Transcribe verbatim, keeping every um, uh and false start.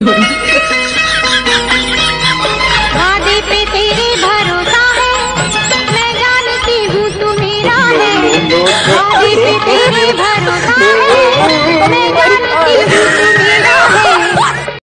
वादे पे तेरे भरोसा है, मैं जानती हूँ तू मेरा है। वादे पे तेरे भरोसा है,